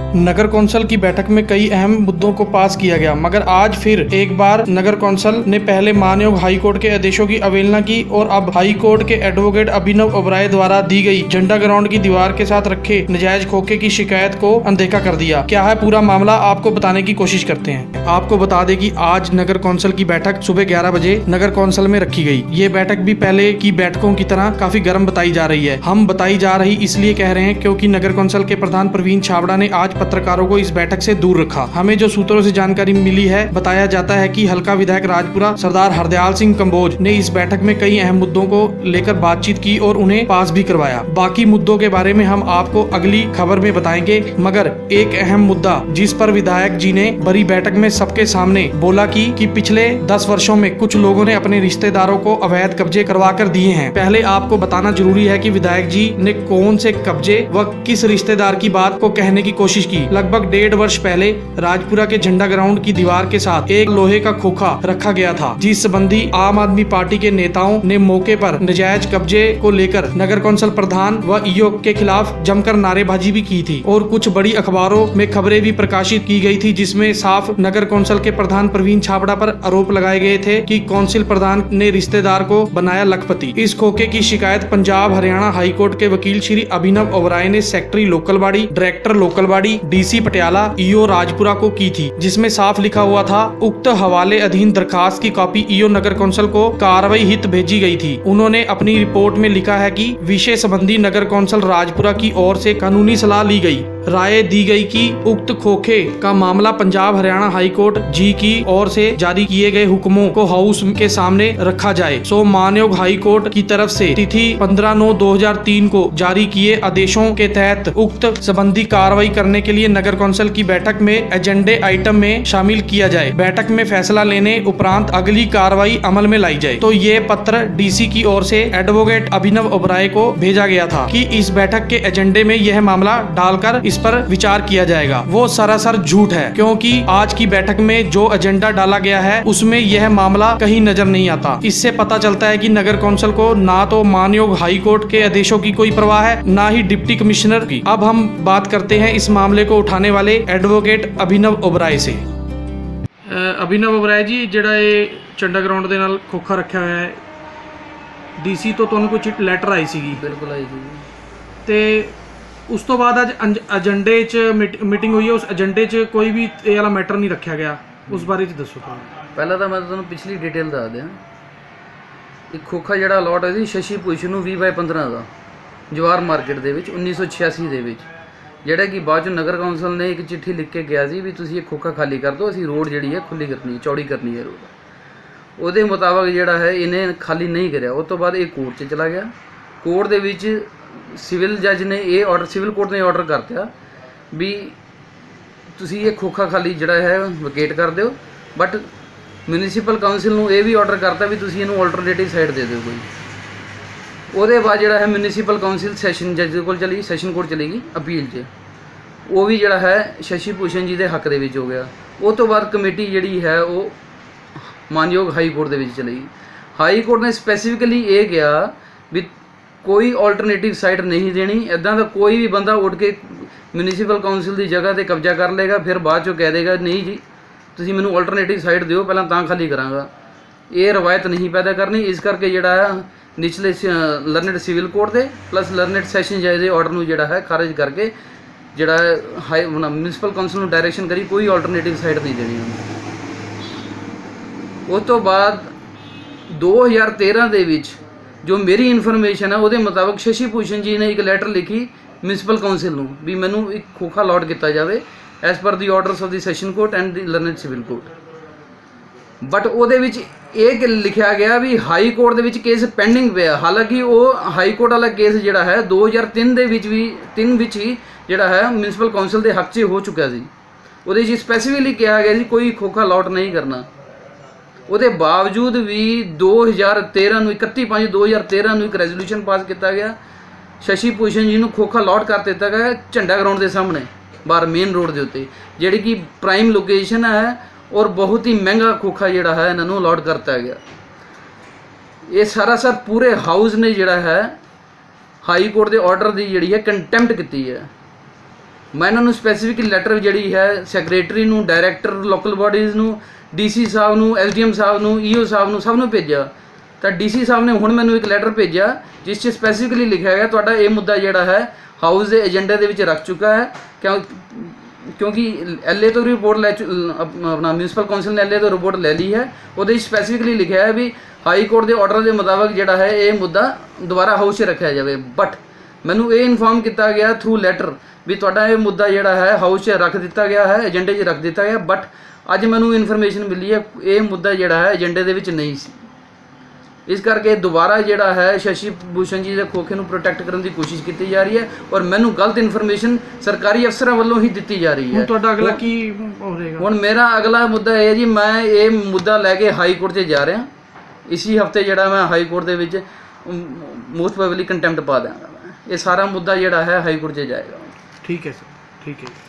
नगर council की बैठक में कई अहम मुद्दों को पास किया गया, मगर आज फिर एक बार नगर कौंसिल ने पहले मानयोग हाई कोर्ट के आदेशों की अवहेलना की और अब हाई कोर्ट के एडवोकेट अभिनव ओबराय द्वारा दी गई झंडा ग्राउंड की दीवार के साथ रखे नजायज खोखे की शिकायत को अनदेखा कर दिया। क्या है पूरा मामला, आपको बताने की कोशिश करते हैं। आपको बता दें कि आज नगर कौंसिल की बैठक सुबह 11 बजे नगर कौंसिल में रखी गई। ये बैठक भी पहले की बैठकों की तरह काफी गर्म बताई जा रही है। हम बताई जा रही इसलिए कह रहे हैं क्योंकि नगर कौंसिल के प्रधान प्रवीण छाबड़ा ने आज पत्रकारों को इस बैठक से दूर रखा। हमें जो सूत्रों से जानकारी मिली है, बताया जाता है कि हल्का विधायक राजपुरा सरदार हरदयाल सिंह कंबोज ने इस बैठक में कई अहम मुद्दों को लेकर बातचीत की और उन्हें पास भी करवाया। बाकी मुद्दों के बारे में हम आपको अगली खबर में बताएंगे, मगर एक अहम मुद्दा जिस पर विधायक जी ने बड़ी बैठक में सबके सामने बोला कि पिछले 10 वर्षों में कुछ लोगों ने अपने रिश्तेदारों को अवैध कब्जे करवा कर दिए हैं। पहले आपको बताना जरूरी है कि विधायक जी ने कौन से कब्जे व किस रिश्तेदार की बात को कहने की कोशिश की। लगभग 1.5 वर्ष पहले राजपुरा के झंडा ग्राउंड की दीवार के साथ एक लोहे का खोखा रखा गया था, जिस संबंधी आम आदमी पार्टी के नेताओं ने मौके पर नजायज कब्जे को लेकर नगर कौंसिल प्रधान व ईओ के खिलाफ जमकर नारेबाजी भी की थी और कुछ बड़ी अखबारों में खबरें भी प्रकाशित की गई थी, जिसमें साफ नगर कौंसिल के प्रधान प्रवीण छाबड़ा पर आरोप लगाए गए थे कि कौंसिल प्रधान ने रिश्तेदार को बनाया लखपति। इस खोखे की शिकायत पंजाब हरियाणा हाई कोर्ट के वकील श्री अभिनव ओबराय ने secretary local body, director local body, DC Patiala, EO Rajpura को की थी, जिसमें साफ लिखा हुआ था उक्त हवाले अधीन दरखास्त की कॉपी ईओ नगर कौंसिल को कार्रवाई हित भेजी गई थी। उन्होंने अपनी रिपोर्ट में लिखा है कि विषय संबंधी नगर कौंसिल राजपुरा की ओर से कानूनी सलाह ली गई। राय दी गई कि उक्त खोखे का मामला पंजाब हरियाणा हाई कोर्ट जी की ओर से जारी किए गए हुक्मों को हाउस के सामने रखा जाए। सो मानयोग हाई कोर्ट की तरफ से तिथि 15/9/2003 को जारी किए आदेशों के तहत उक्त संबंधी कार्रवाई करने के लिए नगर कौंसिल की बैठक में एजेंडे आइटम में शामिल किया जाए। बैठक में फैसला लेने उपरांत अगली कार्रवाई अमल में लाई जाए। तो ये पत्र डीसी की ओर से एडवोकेट अभिनव ओबराय को भेजा गया था कि इस बैठक के एजेंडे में यह मामला डालकर इस पर विचार किया जाएगा। वो सरासर झूठ है, क्योंकि आज की बैठक में जो एजेंडा डाला गया है उसमें यह मामला कहीं नजर नहीं आता। इससे पता चलता है कि नगर कौंसिल को ना तो मानयोग हाई कोर्ट के आदेशों की कोई परवाह है, ना ही डिप्टी कमिश्नर की। अब हम बात करते हैं इस मामले को उठाने वाले एडवोकेट अभिनव ओबराय से। अभिनव ओबराय जी, ਜਿਹੜਾ ਇਹ झंडा ग्राउंड ਦੇ ਨਾਲ खोखा रखा हुआ है, डीसी तो ਤੁਹਾਨੂੰ ਕੋਈ ਲੈਟਰ ਆਈ ਸੀਗੀ? ਬਿਲਕੁਲ ਆਈ ਸੀ। ਤੇ ਉਸ ਤੋਂ ਬਾਅਦ ਅੱਜ ਏਜੰਡੇ 'ਚ ਮੀਟਿੰਗ ਹੋਈ ਹੈ, ਉਸ ਏਜੰਡੇ 'ਚ ਕੋਈ ਵੀ ਇਹ ਵਾਲਾ ਮੈਟਰ ਨਹੀਂ ਰੱਖਿਆ ਗਿਆ, ਉਸ ਬਾਰੇ 'ਚ ਦੱਸੋ ਤੁਹਾਨੂੰ। ਪਹਿਲਾਂ ਤਾਂ ਮੈਂ ਤੁਹਾਨੂੰ ਪਿਛਲੀ ਡਿਟੇਲ ਦੱਸ ਦਿਆਂ। ਇੱਕ ਖੋਖਾ ਜਿਹੜਾ ਅਲਾਟ ਹੋਇਆ ਸੀ ਸ਼ਸ਼ੀ ਭੂਸ਼ਣ ਨੂੰ 20/15 ਦਾ ਜਵਾਹਰ ਮਾਰਕੀਟ ਦੇ ਵਿੱਚ 1986 ਦੇ ਵਿੱਚ, ਜਿਹੜਾ ਕਿ ਬਾਅਦ 'ਚ ਨਗਰ ਕੌਂਸਲ ਨੇ ਇੱਕ ਚਿੱਠੀ ਲਿਖ ਕੇ ਗਿਆ ਸੀ ਵੀ ਤੁਸੀਂ ਇਹ ਖੋਖਾ ਖਾਲੀ ਕਰ ਦਿਓ, ਅਸੀਂ ਰੋਡ ਜਿਹੜੀ ਹੈ ਖੁੱਲੀ ਕਰਨੀ, ਚੌੜੀ ਕਰਨੀ ਹੈ ਰੋਡ। ਉਹਦੇ ਮੁਤਾਬਕ ਜਿਹੜਾ ਹੈ ਇਹਨੇ ਖਾਲੀ ਨਹੀਂ ਕਰਿਆ। ਉਸ ਤੋਂ ਬਾਅਦ ਇਹ ਕੋਰਟ 'ਚ ਚਲਾ ਗਿਆ। ਕੋਰਟ ਦੇ ਵਿੱਚ ਸਿਵਲ ਜੱਜ ਨੇ ਇਹ ਆਰਡਰ, ਸਿਵਲ ਕੋਰਟ ਨੇ ਆਰਡਰ ਕਰਤਾ ਵੀ ਤੁਸੀਂ ਇਹ ਖੋਖਾ ਖਾਲੀ ਜਿਹੜਾ ਹੈ ਵਕੇਟ ਕਰ ਦਿਓ, ਬਟ ਮਿਊਨਿਸਪਲ ਕਾਉਂਸਿਲ ਨੂੰ ਇਹ ਵੀ ਆਰਡਰ ਕਰਤਾ ਵੀ ਤੁਸੀਂ ਇਹਨੂੰ ਆਲਟਰਨੇਟਿਵ ਸਾਈਡ ਦੇ ਦਿਓ ਕੋਈ। ਉਹਦੇ ਬਾਅਦ ਜਿਹੜਾ ਹੈ ਮਿਊਨਿਸਪਲ ਕਾਉਂਸਿਲ ਸੈਸ਼ਨ ਜੱਜ ਦੇ ਕੋਲ ਚਲੀ, ਸੈਸ਼ਨ ਕੋਰਟ ਚਲੇਗੀ ਅਪੀਲ 'ਚ, ਉਹ ਵੀ ਜਿਹੜਾ ਹੈ ਸ਼ਸ਼ੀ ਭੂਸ਼ਣ ਜੀ ਦੇ ਹੱਕ ਦੇ ਵਿੱਚ ਹੋ ਗਿਆ। ਉਹ ਤੋਂ ਬਾਅਦ ਕਮੇਟੀ ਜਿਹੜੀ ਹੈ ਉਹ ਮਾਨਯੋਗ ਹਾਈ ਕੋਰਟ ਦੇ ਵਿੱਚ ਚਲੇਗੀ। ਹਾਈ ਕੋਰਟ ਨੇ ਸਪੈਸੀਫਿਕਲੀ ਇਹ ਕਿਹਾ ਵੀ ਕੋਈ ਆਲਟਰਨੇਟਿਵ ਸਾਈਟ ਨਹੀਂ ਦੇਣੀ। ਇੱਦਾਂ ਦਾ ਕੋਈ ਵੀ ਬੰਦਾ ਉੱਠ ਕੇ ਮਿਊਨਿਸਪਲ ਕਾਉਂਸਿਲ ਦੀ ਜਗ੍ਹਾ 'ਤੇ ਕਬਜ਼ਾ ਕਰ ਲੇਗਾ, ਫਿਰ ਬਾਅਦ 'ਚੋਂ ਕਹਿ ਦੇਗਾ ਨਹੀਂ ਜੀ ਤੁਸੀਂ ਮੈਨੂੰ ਆਲਟਰਨੇਟਿਵ ਸਾਈਟ ਦਿਓ, ਪਹਿਲਾਂ ਤਾਂ ਖਾਲੀ ਕਰਾਂਗਾ। ਇਹ ਰਵਾਇਤ ਨਹੀਂ ਪੈਦਾ ਕਰਨੀ। ਇਸ ਕਰਕੇ ਜਿਹੜਾ ਹੈ ਨਿਚਲੇ ਲਰਨਡ ਸਿਵਲ ਕੋਰਟ ਦੇ ਪਲੱਸ ਲਰਨਡ ਸੈਸ਼ਨ ਜੱਜ ਦੇ ਆਰਡਰ ਨੂੰ ਜਿਹੜਾ ਹੈ ਖਾਰਜ ਕਰਕੇ ਜਿਹੜਾ ਹਾਈ ਮਿਊਨਿਸਪਲ ਕਾਉਂਸਿਲ ਨੂੰ ਡਾਇਰੈਕਸ਼ਨ ਕਰੀ ਕੋਈ ਆਲਟਰਨੇਟਿਵ ਸਾਈਟ ਨਹੀਂ ਦੇਣੀ ਉਹਨੂੰ। ਉਸ ਤੋਂ ਬਾਅਦ 2013 ਦੇ ਵਿੱਚ ਜੋ ਮੇਰੀ ਇਨਫੋਰਮੇਸ਼ਨ ਹੈ ਉਹਦੇ ਮੁਤਾਬਕ ਸ਼ਸ਼ੀ ਭੂਸ਼ਣ ਜੀ ਨੇ ਇੱਕ ਲੈਟਰ ਲਿਖੀ ਮਿਊਨਿਸਪਲ ਕਾਉਂਸਿਲ ਨੂੰ ਵੀ ਮੈਨੂੰ ਇੱਕ ਖੋਖਾ ਅਲਾਟ ਕੀਤਾ ਜਾਵੇ as per the orders of the session court and the learned civil court. But ਉਹਦੇ ਵਿੱਚ ਇਹ ਲਿਖਿਆ ਗਿਆ ਵੀ ਹਾਈ ਕੋਰਟ ਦੇ ਵਿੱਚ ਕੇਸ ਪੈਂਡਿੰਗ ਪਿਆ। ਹਾਲਾਂਕਿ ਉਹ ਹਾਈ ਕੋਰਟ ਵਾਲਾ ਕੇਸ ਜਿਹੜਾ ਹੈ 2003 ਦੇ ਵਿੱਚ ਹੀ ਜਿਹੜਾ ਹੈ ਮਿਊਨਿਸਪਲ ਕਾਉਂਸਿਲ ਦੇ ਹੱਕ 'ਚ ਹੋ ਚੁੱਕਿਆ ਸੀ। ਉਹਦੇ 'ਚ ਸਪੈਸੀਫਿਕਲੀ ਕਿਹਾ ਗਿਆ ਸੀ ਕੋਈ ਖੋਖਾ ਅਲਾਟ ਨਹੀਂ ਕਰਨਾ। ਉਹਦੇ ਬਾਵਜੂਦ ਵੀ 2013 ਨੂੰ 31/5/2013 ਨੂੰ ਇੱਕ ਰੈਜ਼ੋਲੂਸ਼ਨ ਪਾਸ ਕੀਤਾ ਗਿਆ। ਸ਼ਸ਼ੀ ਭੂਸ਼ਣ ਜੀ ਨੂੰ ਖੋਖਾ ਅਲਾਟ ਕਰ ਦਿੱਤਾ ਗਿਆ ਝੰਡਾ ਗਰਾਊਂਡ ਦੇ ਸਾਹਮਣੇ ਬਾਹਰ ਮੇਨ ਰੋਡ ਦੇ ਉੱਤੇ, ਜਿਹੜੀ ਕਿ ਪ੍ਰਾਈਮ ਲੋਕੇਸ਼ਨ ਹੈ ਔਰ ਬਹੁਤ ਹੀ ਮਹਿੰਗਾ ਖੋਖਾ ਜਿਹੜਾ ਹੈ ਇਹਨਾਂ ਨੂੰ ਅਲਾਟ ਕਰਤਾ ਗਿਆ। ਇਹ ਸਰਾਸਰ ਪੂਰੇ ਹਾਊਸ ਨੇ ਜਿਹੜਾ ਹੈ ਹਾਈ ਕੋਰਟ ਦੇ ਆਰਡਰ ਦੀ ਜਿਹੜੀ ਹੈ ਕੰਟੈਂਪਟ ਕੀਤੀ ਹੈ। ਮੈਂ ਇਹਨਾਂ ਨੂੰ ਸਪੈਸੀਫਿਕ ਲੈਟਰ ਜਿਹੜੀ ਹੈ ਸੈਕਟਰੀ ਨੂੰ, ਡਾਇਰੈਕਟਰ ਲੋਕਲ ਬਾਡੀਜ਼ ਨੂੰ, DC ਸਾਹਿਬ ਨੂੰ, SDM ਸਾਹਿਬ ਨੂੰ, EO ਸਾਹਿਬ ਨੂੰ, ਸਭ ਨੂੰ ਭੇਜਿਆ। ਤਾਂ DC ਸਾਹਿਬ ਨੇ ਹੁਣ ਮੈਨੂੰ ਇੱਕ ਲੈਟਰ ਭੇਜਿਆ ਜਿਸ 'ਚ ਸਪੈਸੀਫਿਕਲੀ ਲਿਖਿਆ ਗਿਆ ਤੁਹਾਡਾ ਇਹ ਮੁੱਦਾ ਜਿਹੜਾ ਹੈ ਹਾਊਸ ਦੇ ਏਜੰਡੇ ਦੇ ਵਿੱਚ ਰੱਖ ਚੁੱਕਾ ਹੈ। ਕਿਉਂਕਿ LA ਤੋਂ ਰਿਪੋਰਟ ਆਪਣਾ ਮਿਊਨਿਸਪਲ ਕੌਂਸਲ ਨੇ LA ਤੋਂ ਰਿਪੋਰਟ ਲੈ ਲਈ ਹੈ। ਉਹਦੇ ਵਿੱਚ ਸਪੈਸੀਫਿਕਲੀ ਲਿਖਿਆ ਹੈ ਵੀ ਹਾਈ ਕੋਰਟ ਦੇ ਆਰਡਰ ਦੇ ਮੁਤਾਬਕ ਜਿਹੜਾ ਹੈ ਇਹ ਮੁੱਦਾ ਦੁਬਾਰਾ ਹਾਊਸ 'ਚ ਰੱਖਿਆ ਜਾਵੇ। ਬਟ ਮੈਨੂੰ ਇਹ ਇਨਫੋਰਮ ਕੀਤਾ ਗਿਆ ਥਰੂ ਲੈਟਰ ਵੀ ਤੁਹਾਡਾ ਇਹ ਮੁੱਦਾ ਜਿਹੜਾ ਹੈ ਹਾਊਸ 'ਚ ਰੱਖ ਦਿੱਤਾ ਗਿਆ ਹੈ, ਏਜੰਡੇ 'ਚ ਰੱਖ ਦਿੱਤਾ ਗਿਆ। ਬਟ ਅੱਜ ਮੈਨੂੰ ਇਨਫੋਰਮੇਸ਼ਨ ਮਿਲੀ ਹੈ ਇਹ ਮੁੱਦਾ ਜਿਹੜਾ ਹੈ ਏਜੰਡੇ ਦੇ ਵਿੱਚ ਨਹੀਂ ਸੀ। ਇਸ ਕਰਕੇ ਦੁਬਾਰਾ ਜਿਹੜਾ ਹੈ ਸ਼ਸ਼ੀ ਭੂਸ਼ਣ ਜੀ ਦੇ ਖੋਖੇ ਨੂੰ ਪ੍ਰੋਟੈਕਟ ਕਰਨ ਦੀ ਕੋਸ਼ਿਸ਼ ਕੀਤੀ ਜਾ ਰਹੀ ਹੈ ਔਰ ਮੈਨੂੰ ਗਲਤ ਇਨਫੋਰਮੇਸ਼ਨ ਸਰਕਾਰੀ ਅਫਸਰਾਂ ਵੱਲੋਂ ਹੀ ਦਿੱਤੀ ਜਾ ਰਹੀ ਹੈ। ਤੁਹਾਡਾ ਅਗਲਾ ਕੀ ਹੋਵੇਗਾ? ਹੁਣ ਮੇਰਾ ਅਗਲਾ ਮੁੱਦਾ ਇਹ ਹੈ ਜੀ, ਮੈਂ ਇਹ ਮੁੱਦਾ ਲੈ ਕੇ ਹਾਈ ਕੋਰਟ 'ਚ ਜਾ ਰਿਹਾ। ਇਸੀ ਹਫਤੇ ਜਿਹੜਾ मैं हाई कोर्ट ਦੇ ਵਿੱਚ मोस्ट प्रोबेबली कंटेम्प्ट पा देंगा। ये सारा मुद्दा ਜਿਹੜਾ है हाई कोर्ट 'ਚ जाएगा। ठीक है सर, ठीक है।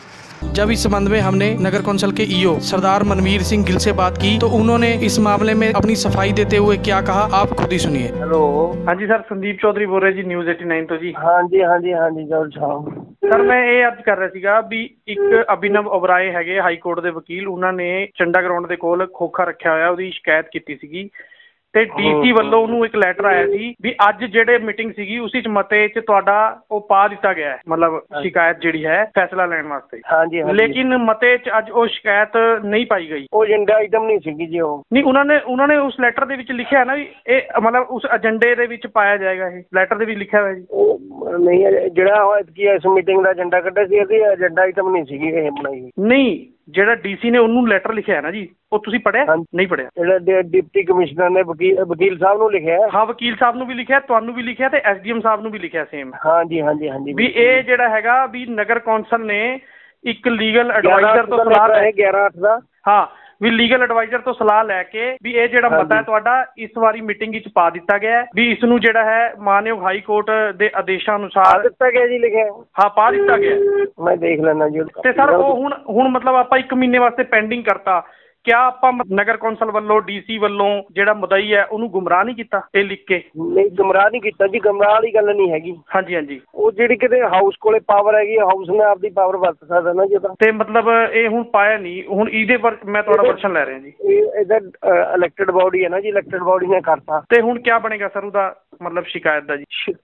जब इस संबंध में हमने नगर कौंसिल के EO सरदार मनवीर सिंह गिल से बात की तो उन्होंने इस मामले में अपनी सफाई देते हुए क्या कहा, आप खुद ही सुनिए। हेलो, हाँ जी सर, संदीप चौधरी बोल रहे जी न्यूज़ 89 तो जी। हाँ जी हाँ जी हाँ जी जरूर साहब। सर मैं ये अर्ज कर रहा ਸੀਗਾ ਵੀ ਇੱਕ ਅਭਿਨਵ ਓਬਰਾਏ ਹੈਗੇ ਹਾਈ ਕੋਰਟ ਦੇ ਵਕੀਲ, ਉਹਨਾਂ ਨੇ ਚੰਡਾ ਗਰਾਊਂਡ ਦੇ ਕੋਲ ਖੋਖਾ ਰੱਖਿਆ ਹੋਇਆ, ਉਹਦੀ ਸ਼ਿਕਾਇਤ ਕੀਤੀ ਸੀਗੀ ਤੇ DC ਵੱਲੋਂ ਉਹਨੂੰ ਇੱਕ ਲੈਟਰ ਆਇਆ ਸੀ ਵੀ ਅੱਜ ਜਿਹੜੇ ਮੀਟਿੰਗ ਸੀਗੀ ਉਸੇ ਚ ਮਤੇ ਚ ਤੁਹਾਡਾ ਉਹ ਪਾ ਦਿੱਤਾ ਗਿਆ ਹੈ, ਮਤਲਬ ਸ਼ਿਕਾਇਤ ਜਿਹੜੀ ਹੈ ਫੈਸਲਾ ਲੈਣ ਵਾਸਤੇ। ਹਾਂਜੀ ਹਾਂਜੀ। ਲੇਕਿਨ ਮਤੇ ਚ ਅੱਜ ਉਹ ਸ਼ਿਕਾਇਤ ਨਹੀਂ ਪਾਈ ਗਈ। ਉਹ ਏਜੰਡਾ ਆਈਟਮ ਨਹੀਂ ਸੀਗੀ ਜੀ ਉਹ। ਨਹੀਂ, ਉਹਨਾਂ ਨੇ ਉਸ ਲੈਟਰ ਦੇ ਵਿੱਚ ਲਿਖਿਆ ਨਾ ਵੀ ਇਹ ਮਤਲਬ ਉਸ ਏਜੰਡੇ ਦੇ ਵਿੱਚ ਪਾਇਆ ਜਾਏਗਾ। ਇਹ ਲੈਟਰ ਦੇ ਵਿੱਚ ਲਿਖਿਆ ਹੋਇਆ ਜੀ। ਉਹ ਨਹੀਂ, ਜਿਹੜਾ ਕੀ ਇਸ ਮੀਟਿੰਗ ਦਾ ਏਜੰਡਾ ਕੱਢਿਆ ਸੀ ਇਹਦੀ ਏਜੰਡਾ ਆਈਟਮ ਨਹੀਂ ਸੀਗੀ ਇਹ ਬਣਾਈ। ਨਹੀਂ, ਜਿਹੜਾ DC ਨੇ ਉਹਨੂੰ ਲੈਟਰ ਲਿਖਿਆ ਹੈ ਨਾ ਜੀ, ਉਹ ਤੁਸੀਂ ਪੜ੍ਹਿਆ? ਨਹੀਂ ਪੜ੍ਹਿਆ। ਜਿਹੜਾ ਡਿਪਟੀ ਕਮਿਸ਼ਨਰ ਨੇ ਵਕੀਲ ਸਾਹਿਬ ਨੂੰ ਲਿਖਿਆ। ਹਾਂ, ਵਕੀਲ ਸਾਹਿਬ ਨੂੰ ਵੀ ਲਿਖਿਆ, ਤੁਹਾਨੂੰ ਵੀ ਲਿਖਿਆ ਤੇ SDM ਸਾਹਿਬ ਨੂੰ ਵੀ ਲਿਖਿਆ ਸੇਮ। ਹਾਂਜੀ ਹਾਂਜੀ ਹਾਂਜੀ। ਵੀ ਇਹ ਜਿਹੜਾ ਹੈਗਾ ਵੀ ਨਗਰ ਕੌਂਸਲ ਨੇ ਇੱਕ ਲੀਗਲ ਐਡਵਾਈਜ਼ਰ ਤੋਂ ਸਲਾਹ ਲੈ 11/8 ਦਾ। ਹਾਂ, ਵੀ ਲੀਗਲ ਐਡਵਾਈਜ਼ਰ ਤੋਂ ਸਲਾਹ ਲੈ ਕੇ ਵੀ ਇਹ ਜਿਹੜਾ ਮਤਾ ਹੈ ਤੁਹਾਡਾ ਇਸ ਵਾਰੀ ਮੀਟਿੰਗ ਵਿੱਚ ਪਾ ਦਿੱਤਾ ਗਿਆ ਹੈ ਵੀ ਇਸ ਨੂੰ ਜਿਹੜਾ ਹੈ ਮਾਨਯੋਗ ਹਾਈ ਕੋਰਟ ਦੇ ਆਦੇਸ਼ਾਂ ਅਨੁਸਾਰ ਦਿੱਤਾ ਗਿਆ ਜੀ, ਲਿਖਿਆ। ਹਾਂ, ਪਾ ਦਿੱਤਾ ਗਿਆ। ਮੈਂ ਦੇਖ ਲੈਣਾ ਜੀ। ਤੇ ਸਰ ਉਹ ਹੁਣ ਮਤਲਬ ਆਪਾਂ 1 ਮਹੀਨੇ ਵਾਸਤੇ ਪੈਂਡਿੰਗ ਕਰਤਾ। क्या ਆਪਾਂ ਨਗਰ ਕੌਂਸਲ ਵੱਲੋਂ DC ਵੱਲੋਂ ਜਿਹੜਾ ਮੁਦਈ ਹੈ ਉਹਨੂੰ ਗੁੰਮਰਾਹ ਨਹੀਂ ਕੀਤਾ ਇਹ ਲਿਖ ਕੇ? ਨਹੀਂ, ਗੁੰਮਰਾਹ ਨਹੀਂ ਕੀਤਾ ਜੀ, ਗੁੰਮਰਾਹ ਵਾਲੀ ਗੱਲ ਨਹੀਂ ਹੈਗੀ। ਹਾਂਜੀ ਹਾਂਜੀ। ਉਹ ਜਿਹੜੀ ਕਿਤੇ ਹਾਊਸ ਕੋਲੇ ਪਾਵਰ ਹੈਗੀ, ਹਾਊਸ ਨੇ ਆਪਦੀ ਪਾਵਰ ਵਰਤ ਸਕਦਾ ਨਾ ਜੀ। ਤੇ ਮਤਲਬ ਇਹ ਹੁਣ ਪਾਇਆ ਨਹੀਂ। ਹੁਣ ਇਹਦੇ ਪਰ ਮੈਂ ਤੁਹਾਡਾ ਵਰਸ਼ਨ ਲੈ ਰਿਹਾ ਜੀ। ਇਹ ਇਹਦਾ ਇਲੈਕਟਡ ਬਾਡੀ ਹੈ ਨਾ ਜੀ, ਇਲੈਕਟਡ ਬਾਡੀ ਨੇ ਕਰਤਾ। ਤੇ ਹੁਣ ਕੀ ਬਣੇਗਾ ਸਰ ਉਹਦਾ ਮਤਲਬ ਸ਼ਿਕਾਇਤ ਦਾ ਜੀ?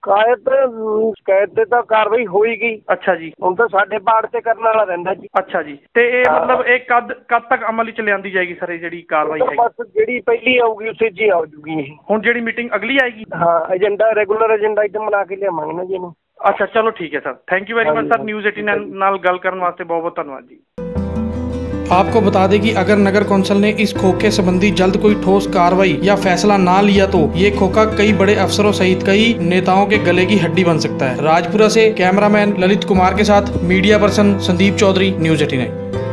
ਸ਼ਿਕਾਇਤ ਤੇ ਤਾਂ ਕਾਰਵਾਈ ਹੋਏਗੀ। ਅੱਛਾ ਜੀ। ਹੁਣ ਤਾਂ ਸਾਡੇ ਪਾਰਟ ਤੇ ਕਰਨ ਵਾਲਾ ਰਹਿੰਦਾ ਜੀ। ਅੱਛਾ ਜੀ। ਤੇ ਇਹ ਮਤਲਬ ਇਹ ਕਦ ਤੱਕ ਅਮਲ ਵਿੱਚ ਲਿਆਂਦੀ ਜਾਏਗੀ ਸਰ ਇਹ ਜਿਹੜੀ ਕਾਰਵਾਈ ਹੈ? ਬਸ ਜਿਹੜੀ ਪਹਿਲੀ ਆਊਗੀ ਉਸੇ 'ਚ ਹੀ ਆ ਜੂਗੀ ਇਹ। ਹੁਣ ਜਿਹੜੀ ਮੀਟਿੰਗ ਅਗਲੀ ਆਏਗੀ? ਹਾਂ, ਏਜੰਡਾ ਰੈਗੂਲਰ ਏਜੰਡਾ ਆਈਟਮ ਬਣਾ ਕੇ ਲਿਆਵਾਂਗੇ ਨਾ ਜੀ ਇਹਨੂੰ। ਅੱਛਾ, ਚਲੋ ਠੀਕ ਹੈ sir. Thank you very much sir. News 89 ਨਾਲ ਗੱਲ ਕਰਨ ਵਾਸਤੇ ਬਹੁਤ ਬਹੁਤ ਧੰਨਵਾਦ जी। आपको बता दें कि अगर नगर कौंसिल ने इस खोखे संबंधी जल्द कोई ठोस कार्रवाई या फैसला ना लिया तो ये खोखा कई बड़े अफसरों सहित कई नेताओं के गले की हड्डी बन सकता है। राजपुरा से कैमरामैन ललित कुमार के साथ media person Sandeep Chaudhary, news 89।